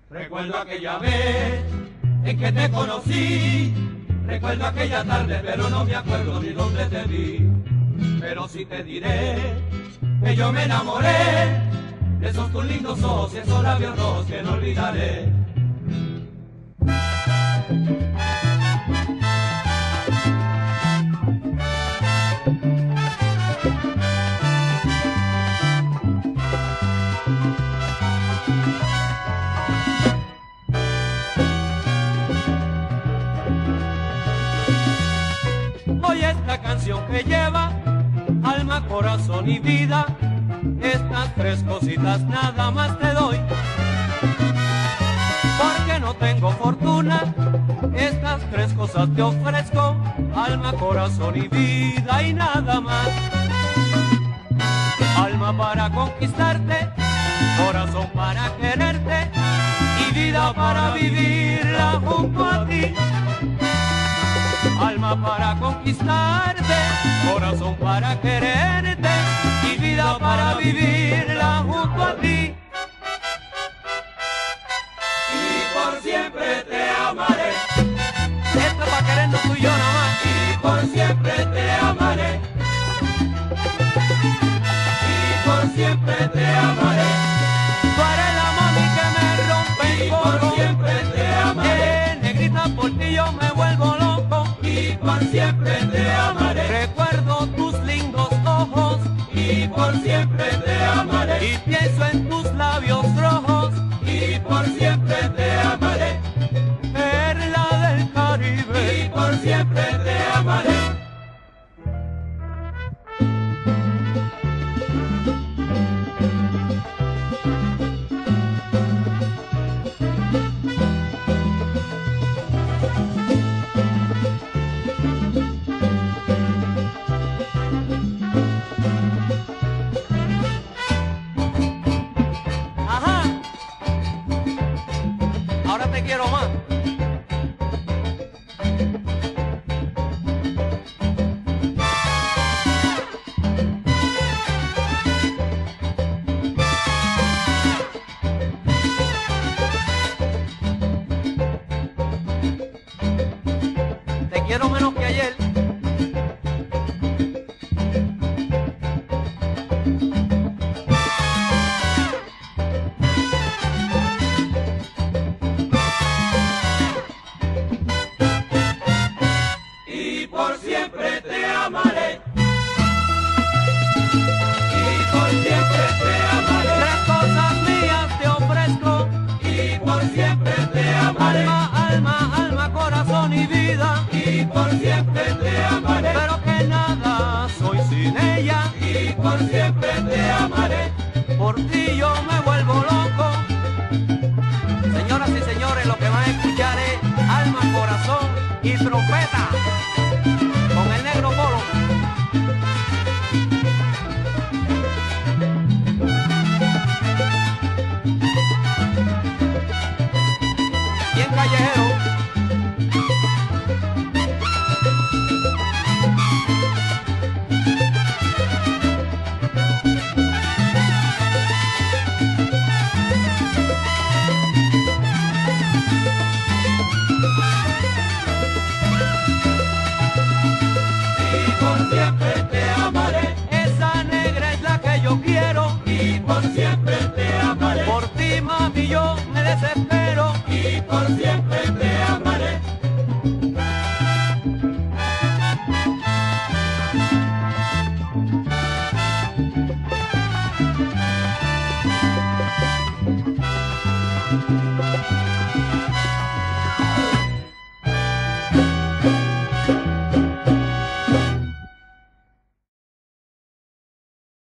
Recuerdo aquella vez en que te conocí, recuerdo aquella tarde, pero no me acuerdo ni dónde te vi. Pero sí te diré que yo me enamoré de esos tus lindos ojos y esos labios rojos que no olvidaré. Oye esta canción que lleva alma, corazón y vida, estas tres cositas nada más te doy. Porque no tengo fortuna, estas tres cosas te ofrezco, alma, corazón y vida y nada más. Alma para conquistarte, corazón para quererte y vida para vivirla junto a ti. Alma para conquistarte, corazón para quererte y vida para vivirla junto a ti. Y por siempre te amaré. Esto es para querernos tú y yo nada más. Y por siempre te amaré. Y por siempre te amaré. Tú eres la mami que me rompe el coco. Y por siempre te amaré. Negrita, por ti yo me vuelvo loco. Y por siempre te amaré. Recuerdo tus lindos ojos. Y por siempre te amaré. Y pienso en tus labios rojos. Y por siempre te amaré. Perla del Caribe. Y por siempre te amaré. Quiero más. Te quiero menos que ayer. Por siempre te amaré, por ti yo me vuelvo loco. Señoras y señores, lo que van a escuchar es alma, corazón y trompeta con el Negro Polo. Bien callejero. Por siempre te amaré. Por ti, mami, yo me desespero. Y por siempre